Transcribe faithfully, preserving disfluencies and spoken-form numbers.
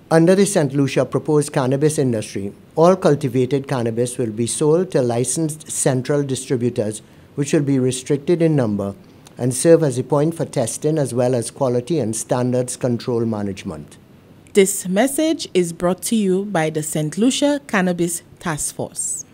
Under the Saint Lucia proposed cannabis industry, all cultivated cannabis will be sold to licensed central distributors, which will be restricted in number and serve as a point for testing as well as quality and standards control management. This message is brought to you by the Saint Lucia Cannabis Task Force.